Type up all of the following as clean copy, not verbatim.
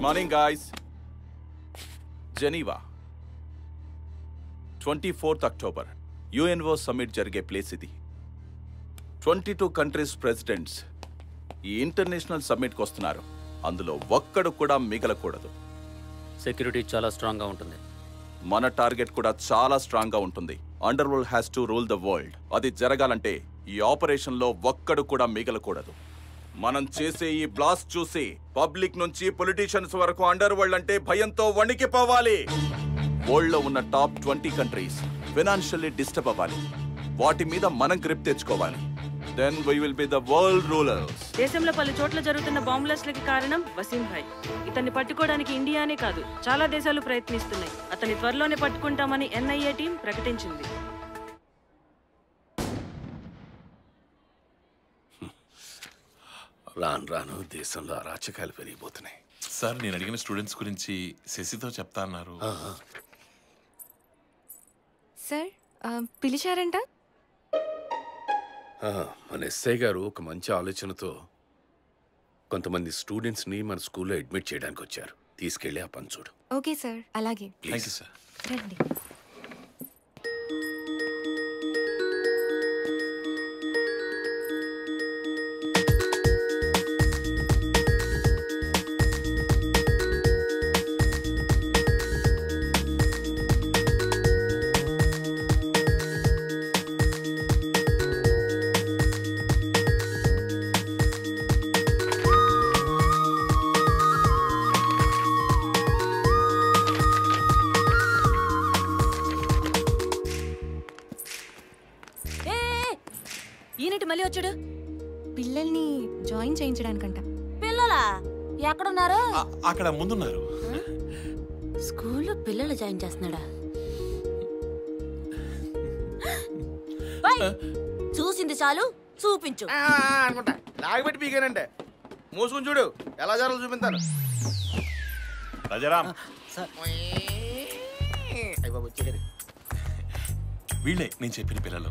Morning guys. Geneva 24th October UNO summit జరిగే place ఇది. 22 countries presidents ఈ international సమ్మిట్కి వస్తున్నారు. అందులో ఒక్కడు కూడా మిగలకూడదు. సెక్యూరిటీ చాలా స్ట్రాంగ్గా ఉంటుంది. మన టార్గెట్ కూడా చాలా స్ట్రాంగ్గా ఉంటుంది. Underworld has to rule the world. అది జరగాలంటే ఈ ఆపరేషన్లో ఒక్కడు కూడా మిగలకూడదు. మనం చేసే ఈ బ్లాస్ట్ చూసి పబ్లిక్ నుంచి పొలిటీషియన్స్ వరకు అండర్ వరల్డ్ అంటే భయంతో వణికిపోవాలి. వరల్డ్ లో ఉన్న టాప్ 20 కంట్రీస్ ఫైనాన్షియల్లీ డిస్టర్బ్ అవ్వాలి. వాటి మీద మనం గ్రిప్ తెచ్చుకోవాలి. Then we will be the world rulers. దేశంలో పలు చోట్ల జరుగుతున్న బాంబులకి కారణం వసీం భాయ్. ఇతన్ని పట్టుకోవడానికి ఇండియానే కాదు చాలా దేశాలు ప్రయత్నిస్తున్నాయి. అతన్ని త్వరలోనే పట్టుకుంటామని ఎన్ఐఏ టీం ప్రకటించింది. రాను రాను దేశంలో అరాచకాలు పెరిగిపోతున్నాయి. సార్ నేను అడిగిన స్టూడెంట్స్ గురించి శశితో చెప్తా అన్నారు. సార్ పిలిచారంట. మన ఎస్ఐ గారు ఒక మంచి ఆలోచనతో కొంతమంది స్టూడెంట్స్ని మన స్కూల్లో అడ్మిట్ చేయడానికి వచ్చారు. తీసుకెళ్ళి ఆ పని చూడు. ఓకే సార్, అలాగే. Thank you sir. రండి. మళ్ళీ వచ్చాడు. పిల్లల్ని జాయిన్ చేయించడానికంట. పిల్లలా ఎక్కడున్నారు? అక్కడ ముందున్నారు. స్కూల్లో పిల్లలు జాయిన్ చేస్తున్నాడా? చూసింది చాలు, చూపించు. అనుకుంటా లాగబెట్టి పీకానంటే మూసుకుని చూడు ఎలా జరగాలో చూపిస్తాను. రాజారాం వీళ్ళే నేను చెప్పిన పిల్లలు.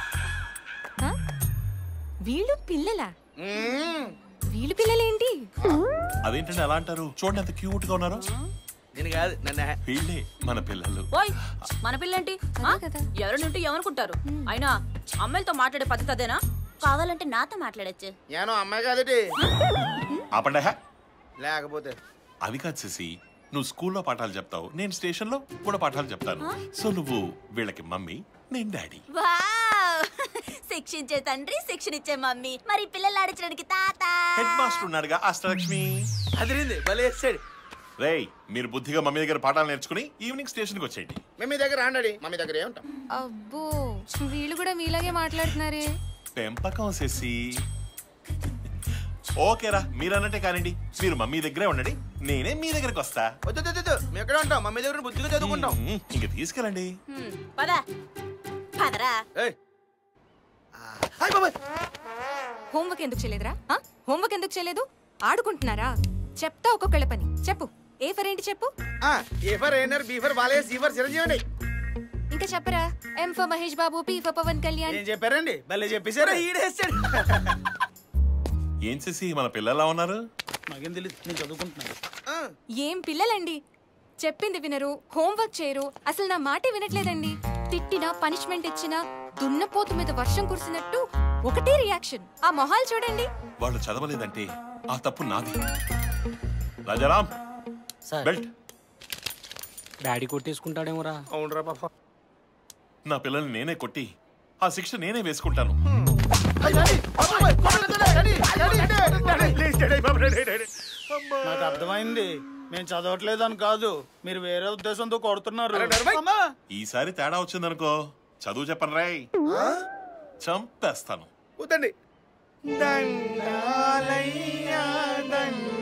వీళ్ళు పిల్లలా? వీళ్ళు పిల్లలేంటి? అదేంటంటే అలా అంటారు? చూడండి ఎంత క్యూట్ గా ఉన్నారు. నేను కాదు నన్ను. వీళ్ళే మన పిల్లలు. మన పిల్లేంటి? ఎవరినుంటే ఏమనుకుంటారు? అయినా అమ్మాయిలతో మాట్లాడే పద్ధతి అదేనా? కావాలంటే నాతో మాట్లాడచ్చు. నేను అమ్మాయి కాదటి. ఆపండి. లేకపోతే అది కాదు శశి, నువ్వు స్కూల్లో పాఠాలు చెప్తావు, నేను స్టేషన్ లో కూడా పాఠాలు చెప్తాను. సో నువ్వు వీళ్ళకి మమ్మీ, నేను డాడీ. శిక్షించే తండ్రి, శిక్షణ ఇచ్చే మమ్మీ, మరి పిల్లలు ఆడించడానికి తాత. హెడ్ మాస్టర్ ఉన్నాడుగా అష్టలక్ష్మి. అదిరింది భలే వేసాడు. రేయ్ మీరు బుద్ధిగా మమ్మీ దగ్గర పాఠాలు నేర్చుకుని ఈవినింగ్ స్టేషన్ కి వచ్చేయండి. మమ్మీ దగ్గర రాండి. మమ్మీ దగ్గర ఏముంటాం. అబ్బో వీళ్ళు కూడా మీలాగే మాట్లాడుతున్నారే. పెంపకం శశి. ఓకేరా మీరు అన్నట్టే కానండి. మీరు మమ్మీ దగ్గరే ఉండండి, నేనే మీ దగ్గరకు వస్తా. వద్దు మేము ఎక్కడ ఉంటాం? మమ్మీ దగ్గర బుద్ధిగా చదువుకుంటాం. ఇంక తీసుకెళ్ళండి. హోంవర్క్ ఎందుకు చేయలేదురా? హోంవర్క్ ఎందుకు చేయలేదు? ఆడుకుంటున్నారా? చెప్తా ఒక్కొక్కళ్ళ పని. చెప్పు. ఏ ఫర్ ఏంటి చెప్పు. A for ANR, B for Balayya, C for Chiranjeevi. ఇంకా చెప్పరా? M for Mahesh Babu, P for Pavan Kalyan. ఏం చెప్పారండి? భలే చెప్పేశారా? ఈడేస్తాడు. ఏం చేసి మన పిల్లలా ఉన్నారు? నాకేం తెలియదు, నేను చదువుకుంటున్నాను. ఏం పిల్లలండి, చెప్పింది వినరు, హోంవర్క్ చేయరు, అసలు నా మాటే వినట్లేదండి. తిట్టినా పనిష్మెంట్ ఇచ్చినా దున్నపోతు మీద వర్షం కురిసినట్టు ఒకటే రియాక్షన్. ఆ మొహాలు చూడండి. వాళ్ళు చదవలేదంటే ఆ తప్పు నాది. రాజారాం బెల్ట్. డాడీ కొట్టేసుకుంటాడేమోరా. అవునరా పాప. నా పిల్లల్ని నేనే కొట్టి ఆ శిక్ష నేనే వేసుకుంటాను. నాకు అర్థమైంది, మేము చదవట్లేదు అని కాదు, మీరు వేరే ఉద్దేశంతో కొడుతున్నారు. ఈసారి తేడా వచ్చిందనుకో చదువు చెప్పను రాయ్, చంపేస్తాను. కూతండి.